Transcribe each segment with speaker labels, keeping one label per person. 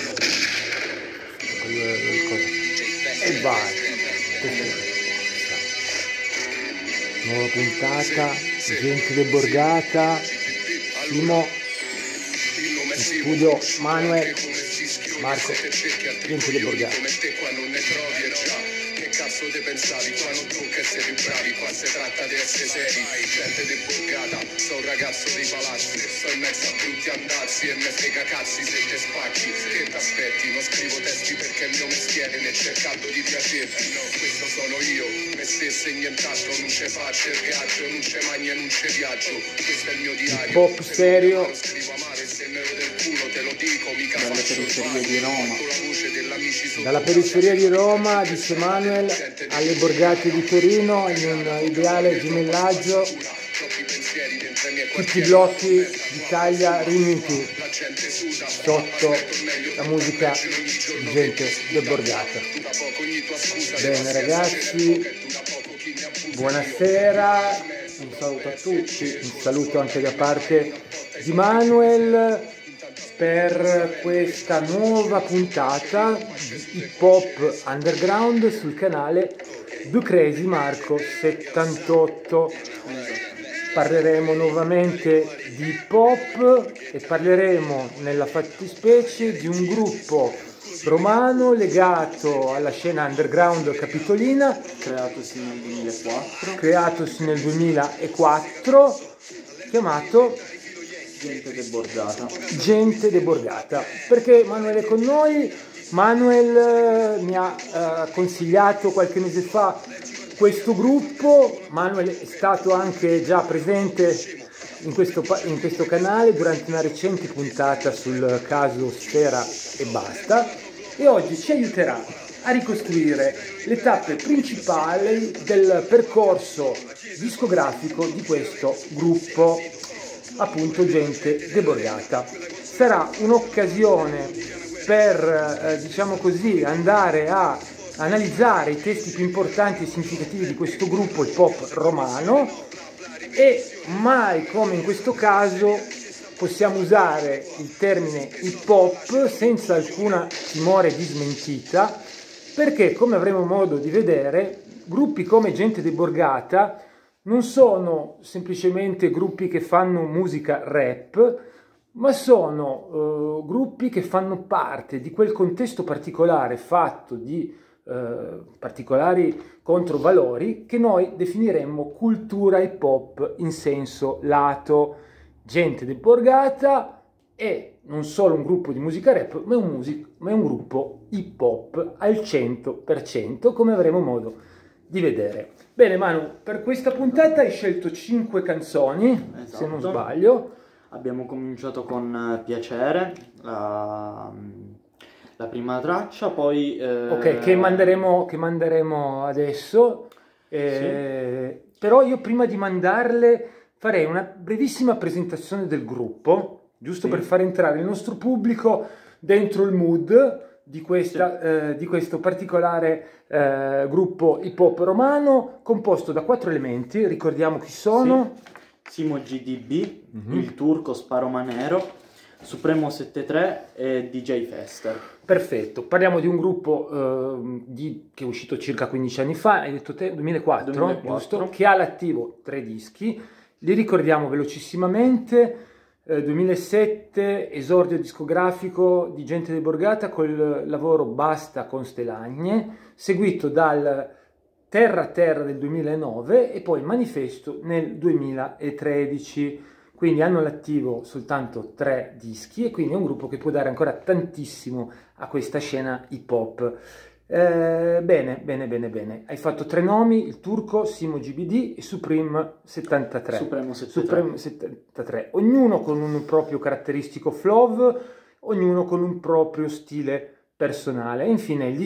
Speaker 1: E vai. Nuova puntata, gente del Borgata, Simo, in studio Manuel, Marco, gente del Borgata.
Speaker 2: Cazzo te pensavi, qua non tocca essere più bravi, qua si tratta di essere seri, gente del Borgata, sono un ragazzo dei palazzi, sto in mezzo a brutti andazzi e me frega cazzi se te spacchi, che t'aspetti, non scrivo testi perché è il mio mestiere, né cercando di piacerti, no, questo sono io, me stesso e nient'altro, non ce faccio il viaggio, non ce magno e non ce viaggio, questo è il mio diario,
Speaker 1: pop serio,
Speaker 2: non scrivo amare, se me lo del culo te lo dico, mica
Speaker 3: dalle
Speaker 2: faccio il
Speaker 3: periferie di Roma.
Speaker 2: con la voce dell'amici sotto
Speaker 1: dalla periferia di Roma, dice Manuel, alle Borgate di Torino, in un ideale gemellaggio, tutti i blocchi d'Italia riuniti sotto la musica di gente del Borgata. Bene ragazzi, buonasera, un saluto a tutti, un saluto anche da parte di Manuel per questa nuova puntata di Hip Hop Underground sul canale Do Crazy Marco 78. Parleremo nuovamente di hip hop e parleremo nella fattispecie di un gruppo romano legato alla scena underground capitolina, creatosi nel 2004, chiamato Gente de Borgata. Perché Manuel è con noi? Manuel mi ha consigliato qualche mese fa questo gruppo. Manuel è stato anche già presente in questo canale durante una recente puntata sul caso Sfera e Basta, e oggi ci aiuterà a ricostruire le tappe principali del percorso discografico di questo gruppo, appunto Gente de Borgata. Sarà un'occasione per, diciamo così, andare a analizzare i testi più importanti e significativi di questo gruppo hip hop romano, e mai come in questo caso possiamo usare il termine hip hop senza alcuna timore di smentita, perché come avremo modo di vedere, gruppi come Gente de Borgata non sono semplicemente gruppi che fanno musica rap, ma sono gruppi che fanno parte di quel contesto particolare fatto di particolari controvalori che noi definiremmo cultura hip hop in senso lato. Gente de Borgata è non solo un gruppo di musica rap, ma è un gruppo hip hop al 100%, come avremo modo di vedere. Bene Manu, per questa puntata hai scelto 5 canzoni,
Speaker 3: esatto,
Speaker 1: se non sbaglio.
Speaker 3: Abbiamo cominciato con Piacere, la prima traccia, poi...
Speaker 1: Ok, che manderemo adesso,
Speaker 3: sì.
Speaker 1: Però io prima di mandarle farei una brevissima presentazione del gruppo, giusto per far entrare il nostro pubblico dentro il mood di questo particolare gruppo hip hop romano, composto da 4 elementi. Ricordiamo chi sono.
Speaker 3: Simo GDB, il turco Sparo Manero, Supremo 73 e DJ Fester.
Speaker 1: Perfetto, parliamo di un gruppo che è uscito circa 15 anni fa, hai detto te 2004, giusto? Che ha all'attivo 3 dischi, li ricordiamo velocissimamente. 2007 esordio discografico di Gente de Borgata col lavoro Basta con Stelagne, seguito dal Terra Terra del 2009 e poi Manifesto nel 2013. Quindi hanno all'attivo soltanto 3 dischi e quindi è un gruppo che può dare ancora tantissimo a questa scena hip hop. Bene. Hai fatto 3 nomi, il turco, Simo GBD e Supremo 73. Supremo 73. Ognuno con un proprio caratteristico flow, ognuno con un proprio stile personale. E infine il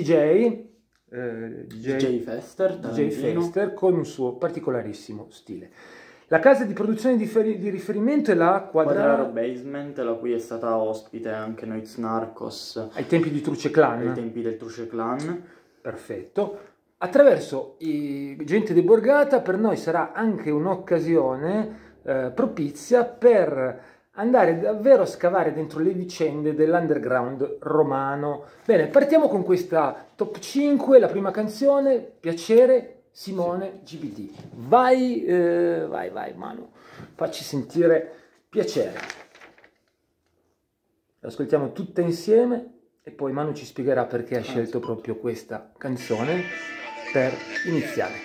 Speaker 1: DJ Fester con un suo particolarissimo stile. La casa di produzione di riferimento è la
Speaker 3: Quadraro Basement, la cui è stata ospite anche Noiz Narcos
Speaker 1: ai tempi di Truce Clan.
Speaker 3: Ai tempi del Truce Clan.
Speaker 1: Perfetto. Attraverso i Gente de Borgata per noi sarà anche un'occasione propizia per andare davvero a scavare dentro le vicende dell'underground romano. Bene, partiamo con questa top 5, la prima canzone, Piacere, Simone GBD. Vai, vai Manu, facci sentire Piacere. L'ascoltiamo tutta insieme e poi Manu ci spiegherà perché ha scelto proprio questa canzone per iniziare.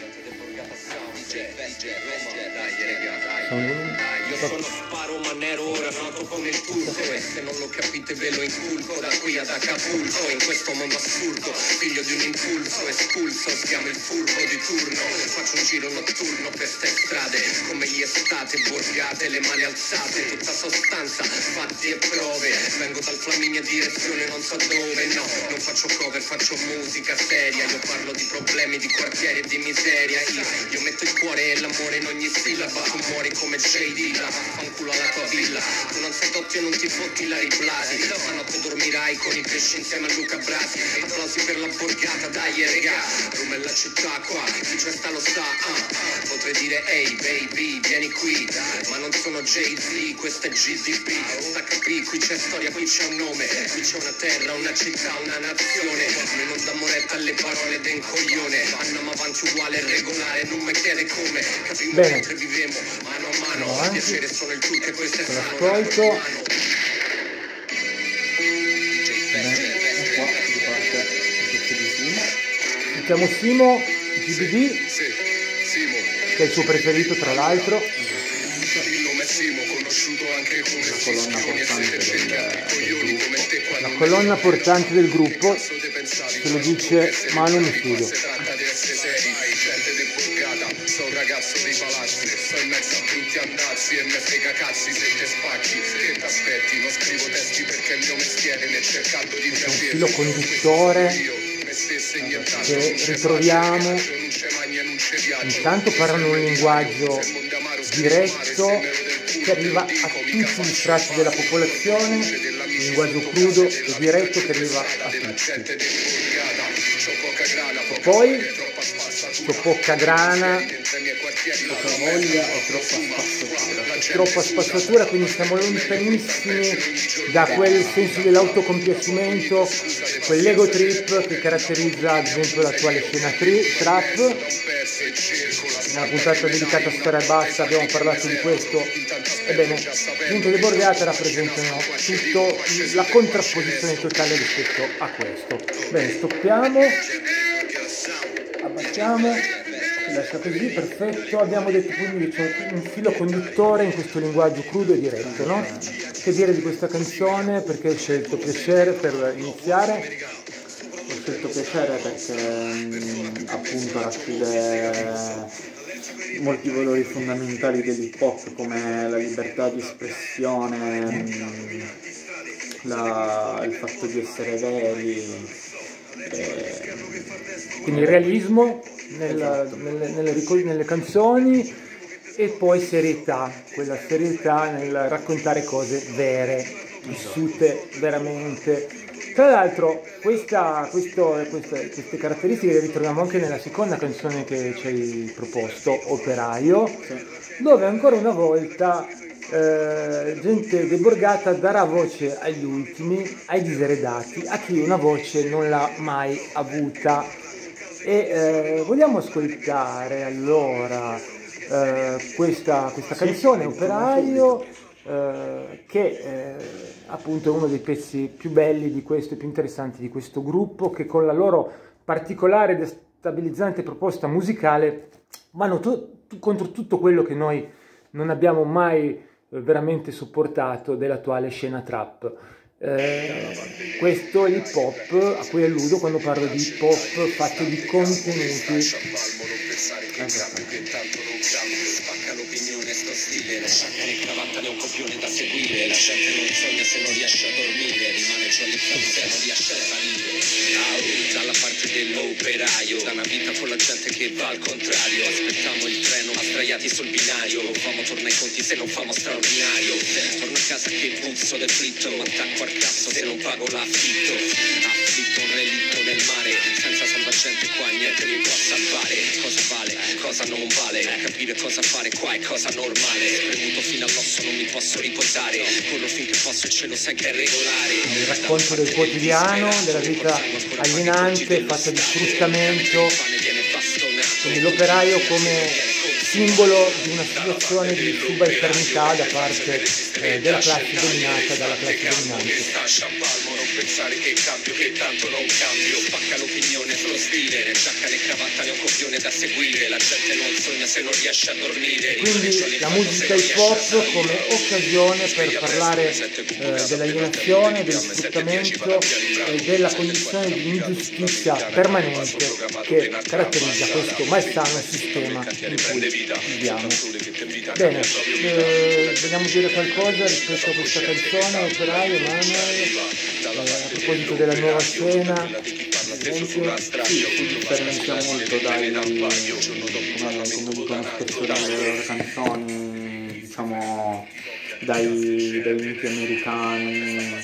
Speaker 2: Io sono Sparo Manero, ora noto come il turco, e se non lo capite ve lo inculco da qui ad Acapulco. In questo mondo assurdo, figlio di un impulso, espulso, schiamo il furbo di turno. Faccio un giro notturno per ste strade, come gli estate, borgate, le mani alzate, tutta sostanza, fatti e prove. Vengo dal Flaminia, direzione non so dove, no, non faccio cover, faccio musica seria. Io parlo di problemi, di quartieri e di miseria. Io metto il cuore e l'amore in ogni sillaba. Tu muori come JD, la fanculo alla tua villa. Tu non sei doppio e non ti fotti la riplasi. Stanotte dormirai con i pesci insieme a Luca Brasi. Applausi per la borgata, dai regà. Roma è la città qua, chi c'è sta lo sa. Potrei dire ehi baby, vieni qui, ma non sono Jay-Z, questo è GDP. Stacca qui c'è storia, qui c'è un nome, qui c'è una terra, una città, una nazione. Noi non dà moretta alle parole d'un coglione. Andiamo avanti uguale e regolare, non mi chiede come. Capimo mentre vivemo, mano a mano. Piacere sono il turco e questo è sano.
Speaker 1: Sentiamo Simo GBD, che è il suo preferito tra l'altro. La colonna portante del gruppo, se lo dice Manu in studio.
Speaker 2: Sono un ragazzo dei palazzi, sto in mezzo a brutti andazzi e me frega cazzi se te spacchi. Che t'aspetti? Non scrivo testi perché è il mio mestiere, nel cercando di piacere.
Speaker 1: Un filo conduttore che ritroviamo. Intanto parlano un linguaggio diretto che arriva a tutti gli strati della popolazione, un linguaggio crudo e diretto che arriva a tutti. Poi c'ho poca grana, poca voglia e troppa spazzatura, quindi siamo lontanissimi da quel senso dell'autocompiacimento, quell'ego trip che caratterizza ad esempio l'attuale scena trap. Nella puntata dedicata a Storia Bassa abbiamo parlato di questo. Ebbene, Punto di Borgata rappresentano tutto la contrapposizione totale rispetto a questo. Bene, stoppiamo, abbattiamo, si lascia così, perfetto. Abbiamo detto quindi che c'è un filo conduttore in questo linguaggio crudo e diretto, no? Che dire di questa canzone? Perché ho scelto Piacere per iniziare?
Speaker 3: Ho scelto Piacere perché appunto racchiude molti valori fondamentali dell'hip hop come la libertà di espressione, il fatto di essere veri,
Speaker 1: quindi il realismo nelle canzoni e poi serietà, quella serietà nel raccontare cose vere, vissute veramente. Tra l'altro queste caratteristiche le ritroviamo anche nella seconda canzone che ci hai proposto, Operaio, dove ancora una volta gente deborgata darà voce agli ultimi, ai diseredati, a chi una voce non l'ha mai avuta. E vogliamo ascoltare allora questa canzone, Operaio, che appunto è uno dei pezzi più belli di questo e più interessanti di questo gruppo, che con la loro particolare e destabilizzante proposta musicale vanno contro tutto quello che noi non abbiamo mai veramente sopportato dell'attuale scena trap. Questo è l'hip hop a cui alludo quando parlo di hip hop fatto di contenuti.
Speaker 2: Sto stile, la sciacca e cravatta ne è un copione da seguire. La gente non sogna se non riesce a dormire, rimane giornalizzato se non riesce a salire. Dalla parte dell'operaio, da una vita con la gente che va al contrario. Aspettiamo il treno, sdraiati sul binario. Famo torna ai conti se non famo straordinario. Torno a casa che puzzo del flitto, ma attacco al cazzo se non pago l'affitto. Affitto un relitto nel mare, senza salvare gente qua niente mi può salvare. Cosa vale, cosa non vale, capire cosa fare qua è cosa normale. Spremuto fino all'osso non mi posso riposare, corro finché posso e ce lo sai che è regolare.
Speaker 1: Il racconto del quotidiano, della vita alienante, fatta di sfruttamento, quindi l'operaio come simbolo di una situazione di subalternità da parte della classe dominata dalla classe dominante.
Speaker 2: Non pensare che cambio, che tanto non cambio. Pacca l'opinione, sullo stile, giacca e cravatta ne ho copione da seguire. La gente non sogna se non riesce a dormire.
Speaker 1: Quindi la musica hip hop come occasione per parlare dell'alienazione, dello sfruttamento e della condizione di ingiustizia permanente che caratterizza questo malsano sistema in cui viviamo. Bene, vogliamo dire qualcosa rispetto a questa canzone, Operaio, Manuel, a proposito della nuova scena?
Speaker 3: Sì, si differenzia molto dai, come dicono spesso dalle loro canzoni, diciamo, dai miti americani,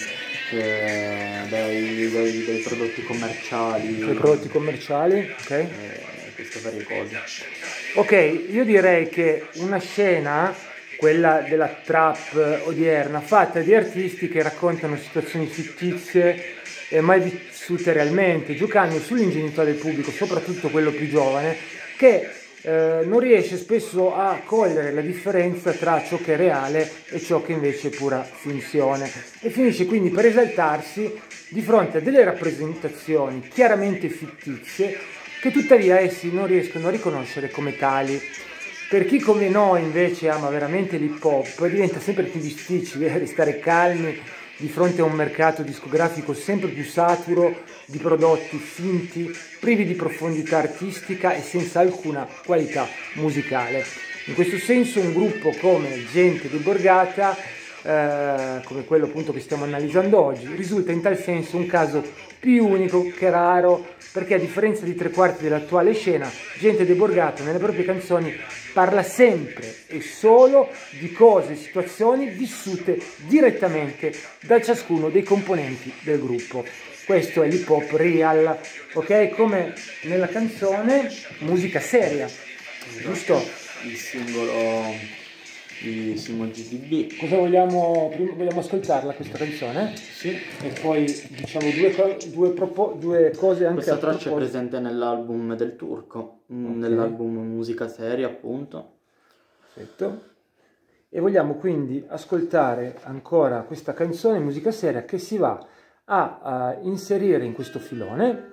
Speaker 3: dai prodotti commerciali.
Speaker 1: Dai prodotti commerciali, ok?
Speaker 3: Queste varie cose.
Speaker 1: Ok, io direi che una scena, quella della trap odierna, fatta di artisti che raccontano situazioni fittizie e mai vissute realmente, giocando sull'ingenuità del pubblico, soprattutto quello più giovane, che non riesce spesso a cogliere la differenza tra ciò che è reale e ciò che invece è pura finzione, e finisce quindi per esaltarsi di fronte a delle rappresentazioni chiaramente fittizie che tuttavia essi non riescono a riconoscere come tali. Per chi come noi invece ama veramente l'hip hop, diventa sempre più difficile restare calmi di fronte a un mercato discografico sempre più saturo di prodotti finti, privi di profondità artistica e senza alcuna qualità musicale. In questo senso un gruppo come Gente di Borgata, come quello appunto che stiamo analizzando oggi, risulta in tal senso un caso più unico che raro, perché a differenza di 3/4 dell'attuale scena, Gente di Borgata nelle proprie canzoni parla sempre e solo di cose e situazioni vissute direttamente da ciascuno dei componenti del gruppo. Questo è l'hip hop real, ok? Come nella canzone Musica Seria, giusto?
Speaker 3: Il singolo di Simo GDB.
Speaker 1: Cosa vogliamo ascoltarla questa canzone?
Speaker 3: Sì.
Speaker 1: E poi diciamo due cose anche
Speaker 3: Questa
Speaker 1: a
Speaker 3: traccia è
Speaker 1: proposito.
Speaker 3: presente nell'album del Turco, nell'album Musica Seria appunto.
Speaker 1: Perfetto. E vogliamo quindi ascoltare ancora questa canzone Musica Seria che si va a inserire in questo filone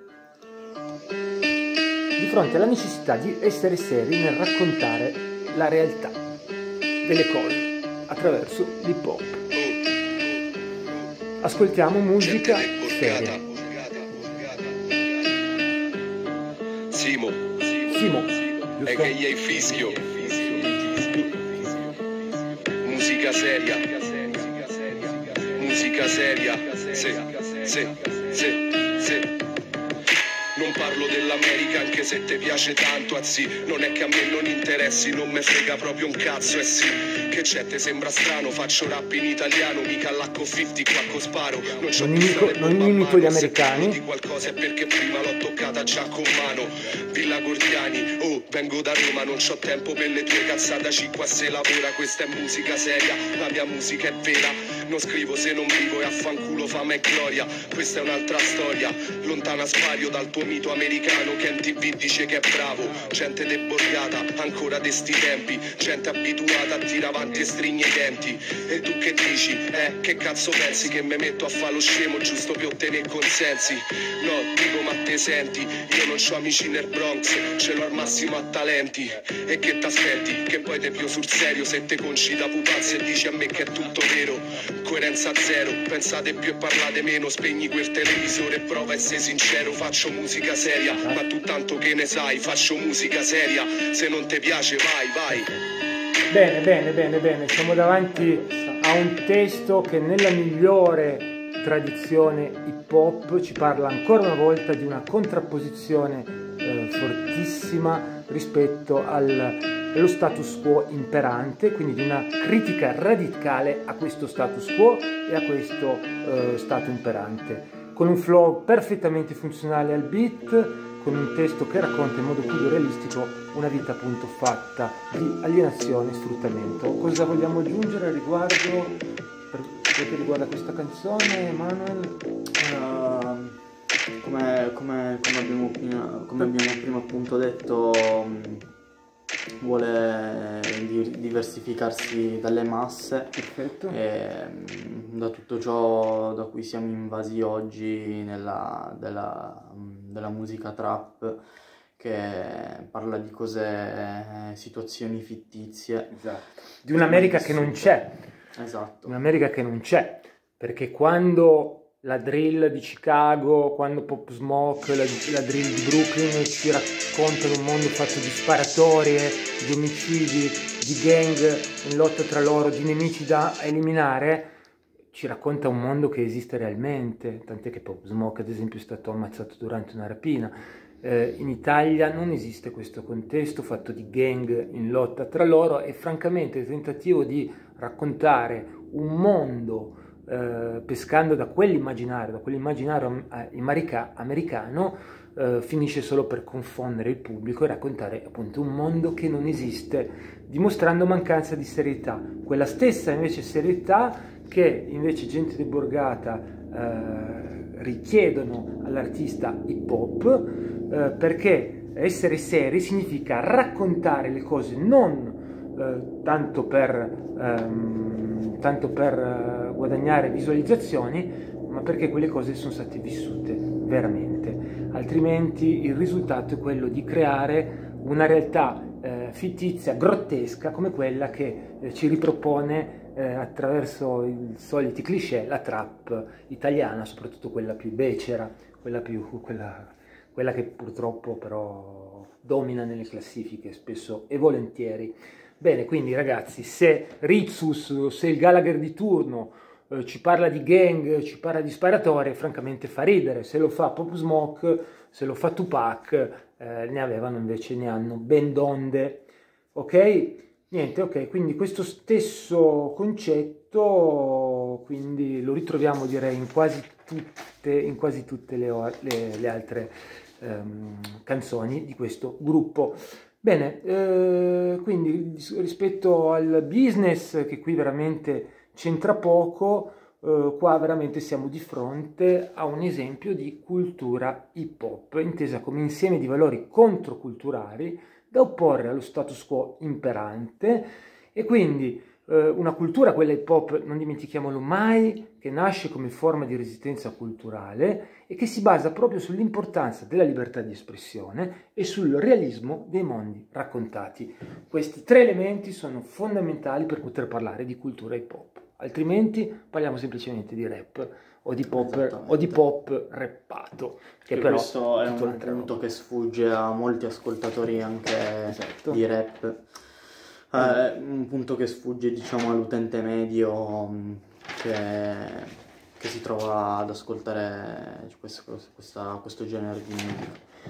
Speaker 1: di fronte alla necessità di essere seri nel raccontare la realtà delle cose attraverso l'hip hop. Ascoltiamo musica seria.
Speaker 2: Simo,
Speaker 1: giusto?
Speaker 2: è che gli hai fischio. Musica seria. Musica seria. Sì. Non parlo dell'America anche se te piace tanto, anzi non è che a me non interessi, non me frega proprio un cazzo, sì. Che c'è, te sembra strano, faccio rap in italiano, mica all'H 50 qua sparo.
Speaker 1: Non imito gli americani.
Speaker 2: Di qualcosa è perché prima l'ho toccata già con mano. Villa Gordiani, oh, vengo da Roma, non c'ho tempo per le tue cazzate, qua se lavora, questa è musica seria, la mia musica è vera. Non scrivo se non vivo e affanculo fama e gloria. Questa è un'altra storia, lontana spario dal tuo mito americano che in TV dice che è bravo. Gente deborgata, ancora de sti tempi, gente abituata a tirare avanti e strigne i denti. E tu che dici? Che cazzo pensi? Che me metto a fa lo scemo giusto per ottenere consensi? No, dico ma te senti, io non c'ho amici nel Bronx, ce l'ho al massimo a talenti. E che t'aspetti? Che poi te pio sul serio se te conci da pupazzo e dici a me che è tutto vero. Coerenza zero, pensate più e parlate meno, spegni quel televisore e prova a essere sincero. Faccio musica seria, ma tu tanto che ne sai, faccio musica seria, se non ti piace vai.
Speaker 1: Bene, siamo davanti a un testo che nella migliore tradizione hip hop ci parla ancora una volta di una contrapposizione fortissima rispetto allo status quo imperante, quindi di una critica radicale a questo status quo e a questo stato imperante. con un flow perfettamente funzionale al beat, con un testo che racconta in modo più realistico una vita appunto fatta di alienazione e sfruttamento. Cosa vogliamo aggiungere al riguardo per quel che riguarda questa canzone, Manuel?
Speaker 3: Come abbiamo prima appunto detto, vuole diversificarsi dalle masse.
Speaker 1: Perfetto.
Speaker 3: E da tutto ciò da cui siamo invasi oggi della musica trap, che parla di cose, situazioni fittizie.
Speaker 1: Esatto. Di un'America che non c'è.
Speaker 3: Esatto.
Speaker 1: Un'America che non c'è, perché quando la drill di Chicago, quando Pop Smoke, la drill di Brooklyn ci raccontano un mondo fatto di sparatorie, di omicidi, di gang in lotta tra loro, di nemici da eliminare, ci racconta un mondo che esiste realmente, tant'è che Pop Smoke ad esempio è stato ammazzato durante una rapina. In Italia non esiste questo contesto fatto di gang in lotta tra loro, e francamente il tentativo di raccontare un mondo pescando da quell'immaginario americano, finisce solo per confondere il pubblico e raccontare appunto un mondo che non esiste, dimostrando mancanza di serietà, quella stessa invece serietà che invece Gente di Borgata richiedono all'artista hip hop, perché essere seri significa raccontare le cose non tanto per guadagnare visualizzazioni, ma perché quelle cose sono state vissute veramente. Altrimenti il risultato è quello di creare una realtà fittizia, grottesca, come quella che ci ripropone attraverso i soliti cliché la trap italiana, soprattutto quella più becera, quella che purtroppo però domina nelle classifiche spesso e volentieri. Bene, quindi ragazzi, se Ritsus, se il Gallagher di turno ci parla di gang, ci parla di sparatorie, francamente fa ridere. Se lo fa Pop Smoke, se lo fa Tupac, ne hanno ben donde. Ok? Niente, ok, quindi questo stesso concetto quindi lo ritroviamo, direi, in quasi tutte le altre canzoni di questo gruppo. Bene, quindi rispetto al business, che qui veramente c'entra poco, qua veramente siamo di fronte a un esempio di cultura hip hop, intesa come insieme di valori controculturali da opporre allo status quo imperante, e quindi una cultura, quella hip hop, non dimentichiamolo mai, che nasce come forma di resistenza culturale e che si basa proprio sull'importanza della libertà di espressione e sul realismo dei mondi raccontati. Questi tre elementi sono fondamentali per poter parlare di cultura hip hop, altrimenti parliamo semplicemente di rap o di pop rappato, che però
Speaker 3: questo è un punto che sfugge a molti ascoltatori anche di rap. Un punto che sfugge, diciamo, all'utente medio che si trova ad ascoltare questo genere di musica.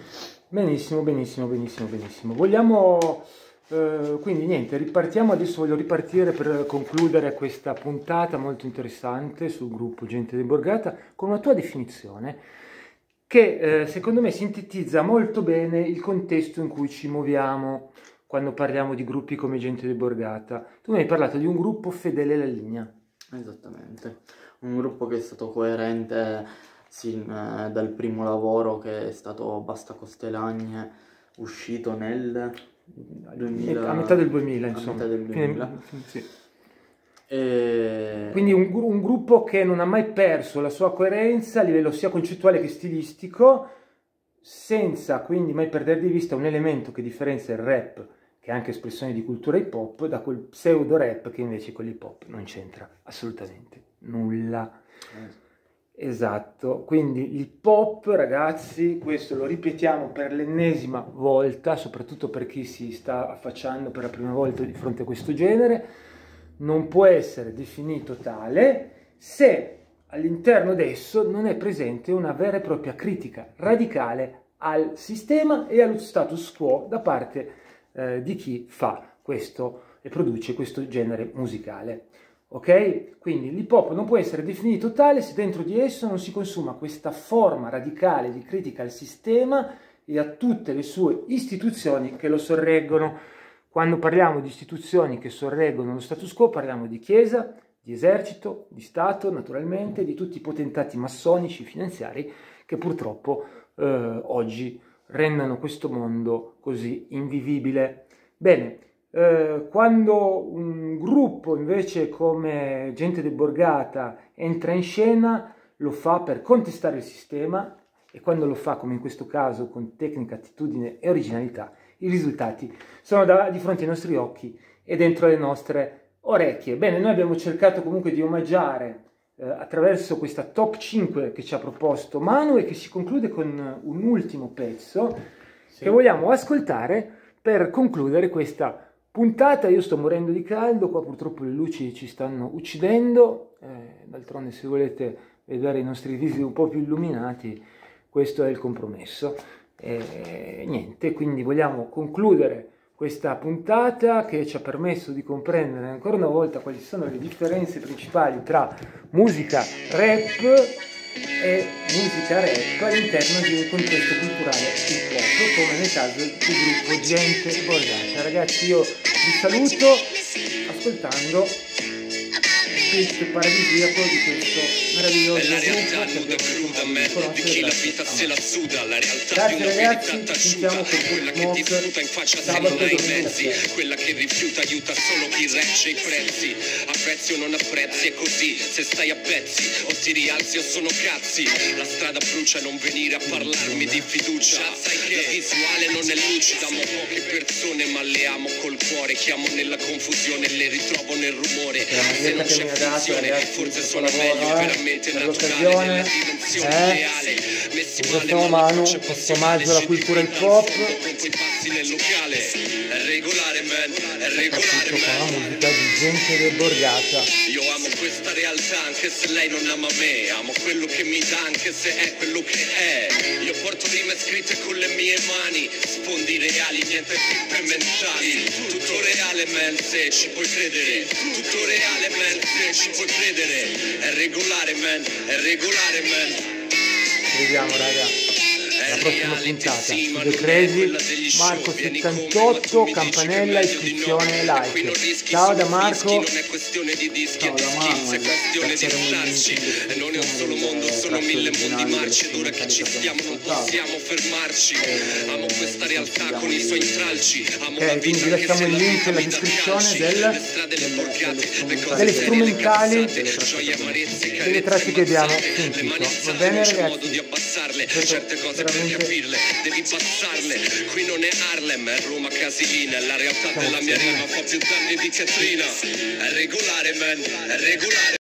Speaker 1: Benissimo. Vogliamo quindi niente, ripartiamo adesso. Voglio ripartire per concludere questa puntata molto interessante sul gruppo Gente di Borgata con una tua definizione che secondo me sintetizza molto bene il contesto in cui ci muoviamo quando parliamo di gruppi come Gente di Borgata. Tu mi hai parlato di un gruppo fedele alla linea.
Speaker 3: Esattamente, un gruppo che è stato coerente dal primo lavoro, che è stato Basta Costelagne, uscito nel 2000,
Speaker 1: a metà del 2000, insomma.
Speaker 3: A metà del 2000.
Speaker 1: Sì. Quindi un gruppo che non ha mai perso la sua coerenza a livello sia concettuale che stilistico, senza quindi mai perdere di vista un elemento che differenzia il rap, che è anche espressione di cultura hip hop, da quel pseudo rap che invece con l'hip hop non c'entra assolutamente nulla. Esatto, quindi l'hip hop, ragazzi, questo lo ripetiamo per l'ennesima volta, soprattutto per chi si sta affacciando per la prima volta di fronte a questo genere, non può essere definito tale se all'interno d'esso non è presente una vera e propria critica radicale al sistema e allo status quo da parte di chi fa questo e produce questo genere musicale. ok? Quindi l'hip hop non può essere definito tale se dentro di esso non si consuma questa forma radicale di critica al sistema e a tutte le sue istituzioni che lo sorreggono. Quando parliamo di istituzioni che sorreggono lo status quo, parliamo di Chiesa, di esercito, di Stato, naturalmente, di tutti i potentati massonici, finanziari, che purtroppo oggi rendono questo mondo così invivibile. Bene, quando un gruppo invece come Gente de Borgata entra in scena, lo fa per contestare il sistema, e quando lo fa, come in questo caso, con tecnica, attitudine e originalità, i risultati sono di fronte ai nostri occhi e dentro le nostre orecchie. Bene, noi abbiamo cercato comunque di omaggiare attraverso questa top 5 che ci ha proposto Manu, e che si conclude con un ultimo pezzo che vogliamo ascoltare per concludere questa puntata. Io sto morendo di caldo, qua purtroppo le luci ci stanno uccidendo, d'altronde se volete vedere i nostri visi un po' più illuminati, questo è il compromesso. Niente, quindi vogliamo concludere questa puntata che ci ha permesso di comprendere ancora una volta quali sono le differenze principali tra musica rap e musica rap all'interno di un contesto culturale hip hop, come nel caso del gruppo Gente de Borgata. Ragazzi, io vi saluto ascoltando il paradisiaco di questo meraviglioso gruppo che abbiamo conoscere. Grazie ragazzi, ci sentiamo con Smoke sabato e domenica.
Speaker 2: Quella che rifiuta aiuta solo chi regge i prezzi. Apprezzi o non apprezzi, è così. Se stai a pezzi o ti rialzi o sono cazzi. La strada brucia, non venire a parlarmi di fiducia. Sai che la visuale non è lucida, amo poche persone ma le amo col cuore. Chiamo nella confusione, le ritrovo nel rumore. Se non c'è funzione, forse suona meglio, veramente naturale nella dimensione ideale. Messi male,
Speaker 1: Manu, questo omaggio alla cultura hip hop,
Speaker 2: i passi nel locale. È regolare, man, è regolare,
Speaker 1: con la
Speaker 2: man.
Speaker 1: musica di Gente de Borgata.
Speaker 2: Io amo questa realtà anche se lei non ama me. Amo quello che mi dà anche se è quello che è. Io porto rime scritte con le mie mani. Sfondi reali, niente pippe mentali. Tutto reale, man, se ci puoi credere. Tutto reale, man, se ci puoi credere. È regolare, man, è regolare, man.
Speaker 1: Ci vediamo raga alla prossima puntata su The Crazy. Marco 78, campanella, iscrizione e like. Ciao da Marco.
Speaker 2: Non è questione di dischi e di skills, è questione di starci. E non è un solo mondo, sono mille mondi marci. Ed ora che ci stiamo non possiamo fermarci. Amo questa realtà con i suoi intralci. Amo la
Speaker 1: Quindi
Speaker 2: vita anche
Speaker 1: lasciamo
Speaker 2: se
Speaker 1: il
Speaker 2: la
Speaker 1: link
Speaker 2: vivo a
Speaker 1: nella
Speaker 2: vita
Speaker 1: descrizione
Speaker 2: calci. Le strade, le borgate, le cose
Speaker 1: delle
Speaker 2: serie, le
Speaker 1: strumentali,
Speaker 2: cazzate, gioie, amarezze,
Speaker 1: delle
Speaker 2: carezze,
Speaker 1: tracce che abbiamo
Speaker 2: mazzate. Le
Speaker 1: sentito.
Speaker 2: mani
Speaker 1: Va
Speaker 2: alzate,
Speaker 1: bene
Speaker 2: non c'è modo
Speaker 1: ragazzi?
Speaker 2: di abbassarle.
Speaker 1: Questo
Speaker 2: Certe cose per
Speaker 1: veramente-
Speaker 2: capirle devi passarle. Qui non è Harlem, è Roma Casilina. La realtà della mia rima fa più danni di Katrina. È regolare, man, è regolare.